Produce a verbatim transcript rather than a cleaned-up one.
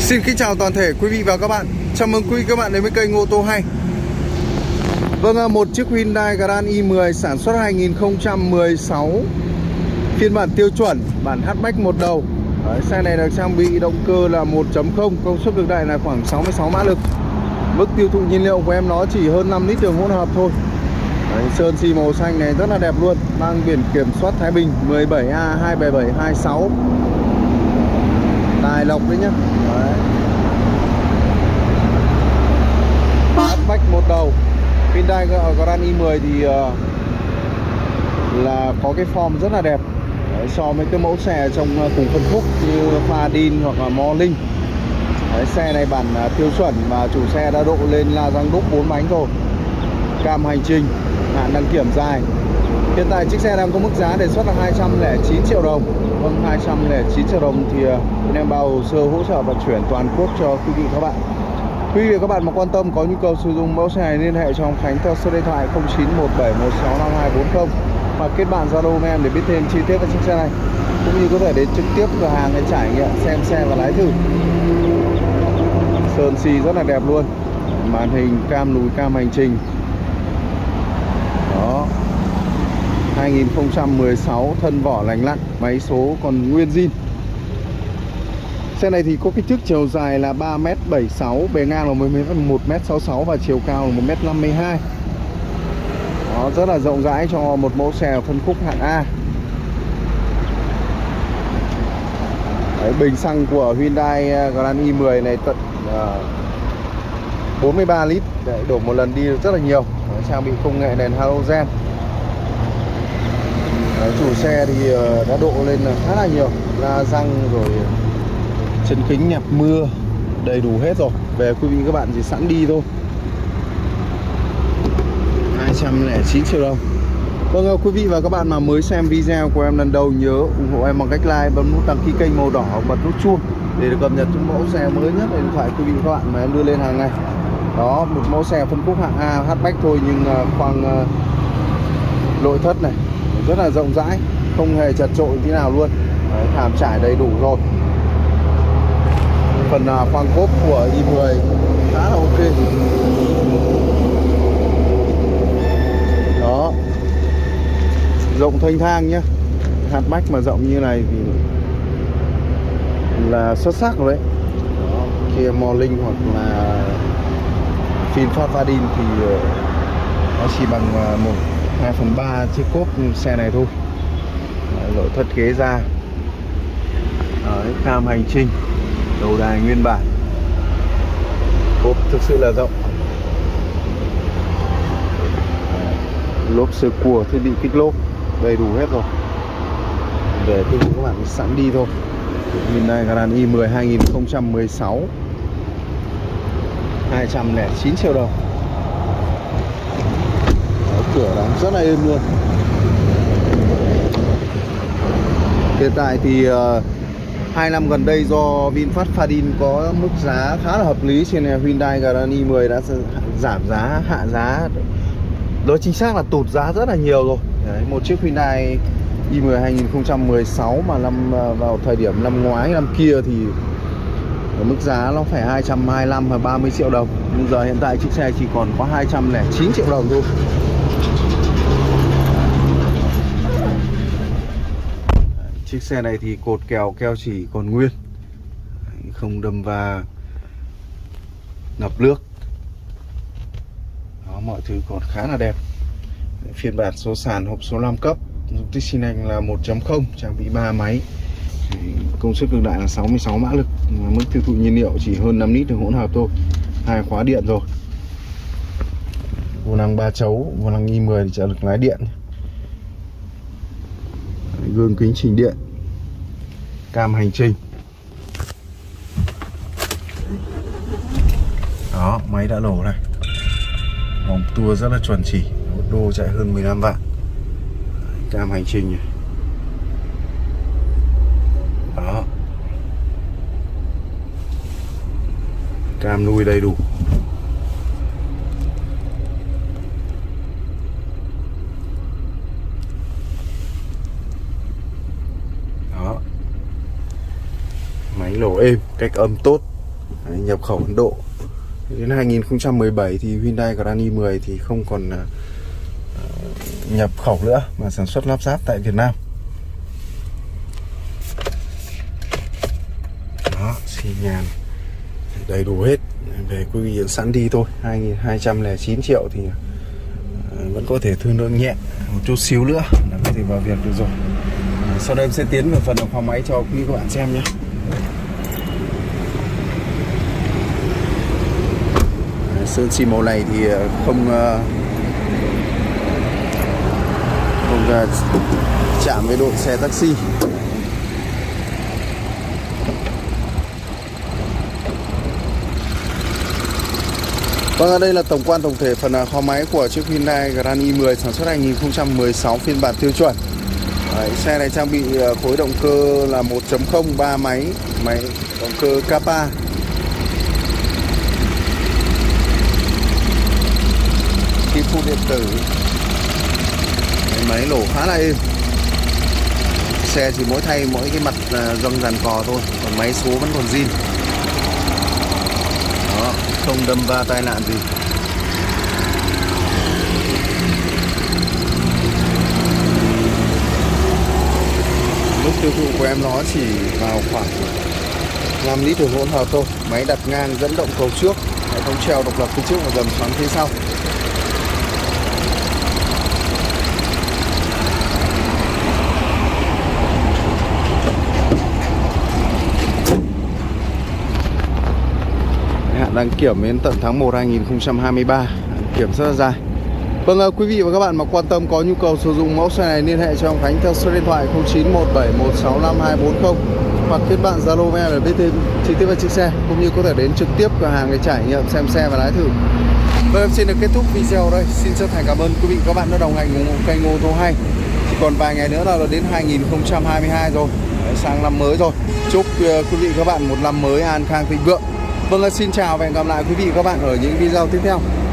Xin kính chào toàn thể quý vị và các bạn. Chào mừng quý vị các bạn đến với kênh Ô tô Hay. Vâng, một chiếc Hyundai Grand i mười sản xuất hai nghìn không trăm mười sáu, phiên bản tiêu chuẩn, bản hatchback một đầu. Đấy, xe này được trang bị động cơ là một chấm không, công suất cực đại là khoảng sáu mươi sáu mã lực. Mức tiêu thụ nhiên liệu của em nó chỉ hơn năm lít đường hỗn hợp thôi. Đấy, sơn xi màu xanh này rất là đẹp luôn, mang biển kiểm soát Thái Bình mười bảy A hai bảy bảy hai sáu. Tài lộc đấy nhá. Đấy. Hatchback một đầu. Hyundai Grand i mười thì uh, là có cái form rất là đẹp. Đấy, so với cái mẫu xe trong uh, cùng phân khúc như Fadin hoặc là Morning. Đấy, xe này bản uh, tiêu chuẩn và chủ xe đã độ lên la răng đúc bốn bánh rồi. Cam hành trình, hạn đăng kiểm dài. Hiện tại chiếc xe đang có mức giá đề xuất là hai trăm lẻ chín triệu đồng. Vâng, hai trăm lẻ chín triệu đồng thì bên em bao hồ sơ hỗ trợ vận chuyển toàn quốc cho quý vị các bạn. Quý vị và các bạn mà quan tâm có nhu cầu sử dụng mẫu xe này liên hệ cho ông Khánh theo số điện thoại không chín một bảy một sáu năm hai bốn không hoặc kết bạn Zalo với em để biết thêm chi tiết về chiếc xe này, cũng như có thể đến trực tiếp cửa hàng để trải nghiệm xem xe và lái thử. Sơn xi rất là đẹp luôn, màn hình cam lùi cam hành trình. Đó, hai nghìn không trăm mười sáu, thân vỏ lành lặn, máy số còn nguyên zin. Xe này thì có kích thước chiều dài là ba mét bảy mươi sáu, bề ngang là một mét sáu mươi sáu và chiều cao là một mét năm mươi hai. Đó, rất là rộng rãi cho một mẫu xe phân khúc hạng A. Đấy, bình xăng của Hyundai Grand i mười này tận uh, bốn mươi ba lít. Đấy, đổ một lần đi rất là nhiều. Đấy, trang bị công nghệ đèn halogen. Đấy, chủ xe thì uh, đã độ lên khá là nhiều, la răng rồi chân kính nhạc mưa đầy đủ hết rồi. Về quý vị các bạn chỉ sẵn đi thôi. Hai trăm lẻ chín triệu đồng. Vâng, quý vị và các bạn mà mới xem video của em lần đầu nhớ ủng hộ em bằng cách like, bấm nút đăng ký kênh màu đỏ, bật nút chuông để được cập nhật những mẫu xe mới nhất về điện thoại quý vị và các bạn mà em đưa lên hàng ngày. Đó, một mẫu xe phân khúc hạng A hatchback thôi, nhưng uh, khoang uh, nội thất này rất là rộng rãi, không hề chật chội tí nào luôn. Đấy, thảm trải đầy đủ rồi. Phần uh, khoang cốp của i mười khá là ok. Đó, rộng thanh thang nhé. Hatchback mà rộng như này thì là xuất sắc rồi đấy. Đó, kia Morning hoặc là VinFast Fadin thì nó chỉ bằng một hai phần ba chiếc cốp xe này thôi. Nội thất ghế da. Đấy, cam hành trình, đầu đài nguyên bản, cốp thực sự là rộng. Lốp sơ cua, thiết bị kích lốp đầy đủ hết rồi. Để quý vị các bạn sẵn đi thôi. Hyundai Grand i mười hai nghìn không trăm mười sáu, hai trăm lẻ chín triệu đồng. Đó, cửa đóng rất là êm luôn. Hiện tại thì uh, hai năm gần đây do VinFast Fadin có mức giá khá là hợp lý, cho nên Hyundai Grand i mười đã giảm giá, hạ giá. Nói chính xác là tụt giá rất là nhiều rồi. Đấy, một chiếc Hyundai i mười hai nghìn không trăm mười sáu mà năm vào thời điểm năm ngoái, năm kia thì mức giá nó phải hai trăm hai mươi lăm và ba mươi triệu đồng. Nhưng giờ hiện tại chiếc xe chỉ còn có hai trăm lẻ chín triệu đồng thôi. Chiếc xe này thì cột kèo keo chỉ còn nguyên, không đâm va ngập nước. Đó, mọi thứ còn khá là đẹp. Phiên bản số sàn hộp số năm cấp, dung tích xi nanh là một chấm không, trang bị ba máy, công suất cực đại là sáu mươi sáu mã lực, mức tiêu thụ nhiên liệu chỉ hơn năm lít đường hỗn hợp thôi, hai khóa điện rồi. Vô lăng ba chấu, vô lăng i mười thì trợ lực lái điện. Gương kính chỉnh điện, cam hành trình. Đó, máy đã nổ này, vòng tua rất là chuẩn chỉ, một đô chạy hơn mười lăm vạn. Cam hành trình này. Đó, cam nuôi đầy đủ. Đó, máy nổ êm, cách âm tốt, Đấy, nhập khẩu Ấn Độ. Đến hai nghìn không trăm mười bảy thì Hyundai Grand i mười thì không còn uh, nhập khẩu nữa mà sản xuất lắp ráp tại Việt Nam. Đó, xi nhan đầy đủ hết. Về quý vị sẵn đi thôi, hai nghìn hai trăm lẻ chín triệu thì uh, vẫn có thể thương lượng nhẹ một chút xíu nữa là có thể vào việc được rồi. Uh, sau đây em sẽ tiến vào phần khoang máy cho quý vị các bạn xem nhé. Sơn xi màu này thì không không chạm với độ xe taxi. Vâng, ở đây là tổng quan tổng thể phần khoang máy của chiếc Hyundai Grand i mười sản xuất hai nghìn không trăm mười sáu phiên bản tiêu chuẩn. Đấy, xe này trang bị khối động cơ là một chấm không ba máy, máy động cơ Kappa. Kim phụ điện tử. Máy nổ khá là êm. Xe chỉ mỗi thay mỗi cái mặt găng dàn cò thôi, còn máy số vẫn còn zin. Đó, không đâm va tai nạn gì. Mức tiêu thụ của em nó chỉ vào khoảng năm lít hỗn hợp thôi. Máy đặt ngang dẫn động cầu trước, hệ thống treo độc lập phía trước và dầm xoắn phía sau. Đăng kiểm đến tận tháng một năm hai nghìn không trăm hai mươi ba, kiểm rất là dài. Vâng, quý vị và các bạn mà quan tâm có nhu cầu sử dụng mẫu xe này liên hệ cho ông Khánh theo số điện thoại không chín một bảy một sáu năm hai bốn không hoặc kết bạn Zalo với em để biết thêm chi tiết về chiếc xe, cũng như có thể đến trực tiếp cửa hàng để trải nghiệm xem xe và lái thử. Vâng, em xin được kết thúc video đây. Xin chân thành cảm ơn quý vị và các bạn đã đồng hành ủng hộ kênh ô tô hay. Chỉ còn vài ngày nữa là đến hai nghìn không trăm hai mươi hai rồi, sang năm mới rồi. Chúc quý vị và các bạn một năm mới an khang thịnh vượng. Vâng, xin chào và hẹn gặp lại quý vị và các bạn ở những video tiếp theo.